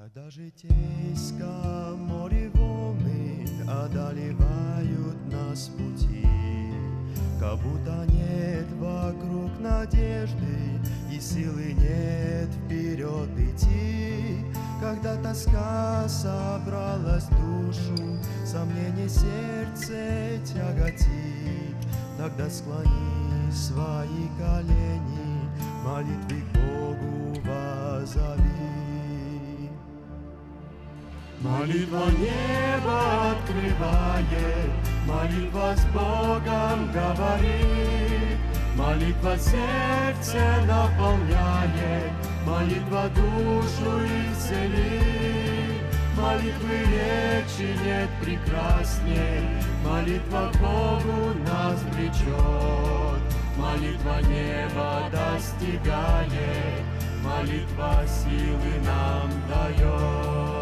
Когда житейском море волны одолевают нас пути, как будто нет вокруг надежды и силы нет вперед идти. Когда тоска собралась в душу, сомнение сердце тяготит, тогда склони свои колени, молитвы к Богу воззови. Молитва небо открывает, молитва с Богом говорит, молитва сердце наполняет, молитва душу исцелит. Молитвы речи нет прекрасней, молитва к Богу нас влечет, молитва небо достигает, молитва силы нам дает.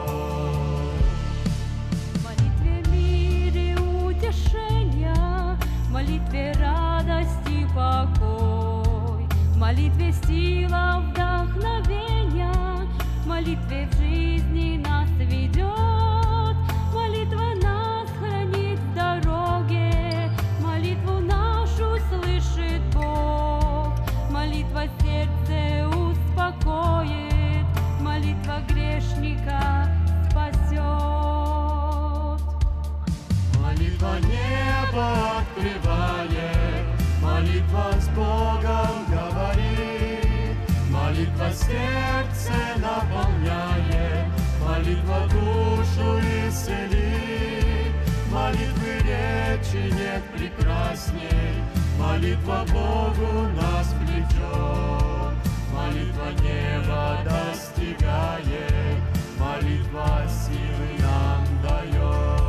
В молитве радость и покой, в молитве сила вдохновения, в молитве в жизни нас ведет, молитва нас хранит в дороге, молитву нашу слышит Бог, молитва сердце успокоит, молитва грешника спасет. Молитва небо открывает, молитва с Богом говорит, молитва сердце наполняет, молитва душу исцелит. Молитвы речи нет прекрасней, молитва Богу нас влечет, молитва неба достигает, молитва силы нам дает.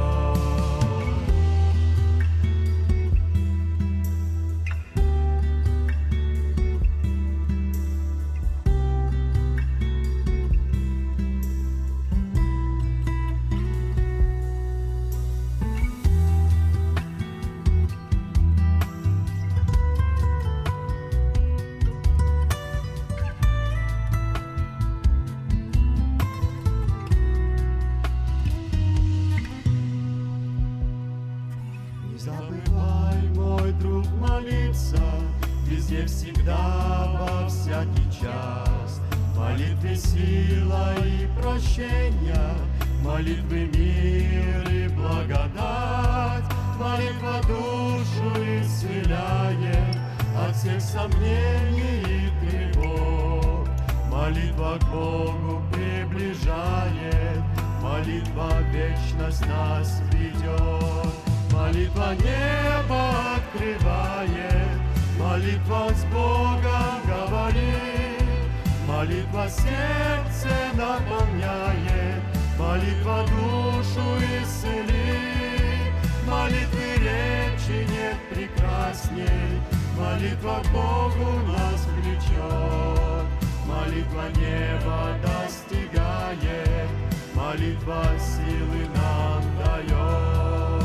Не забывай, мой друг, молиться везде, всегда, во всякий час. В молитве сила и прощение, молитвы мир и благодать. Молитва душу исцеляет от всех сомнений и тревог. Молитва к Богу приближает, молитва в вечность нас ведет. Молитва небо открывает, молитва с Богом говорит, молитва сердце наполняет, молитва душу исцелит. Молитвы речи нет прекрасней, молитва к Богу нас влечет, молитва неба достигает, молитва силы нам дает.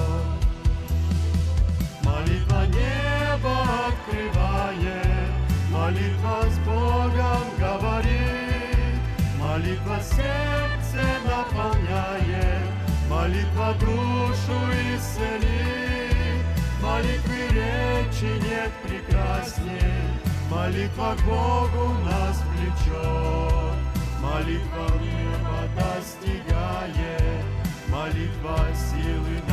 Молитва небо открывает, молитва с Богом говорит, молитва сердце наполняет, молитва душу исцелит. Молитвы речи нет прекрасней, молитва к Богу нас влечет, молитва неба достигает, молитва силы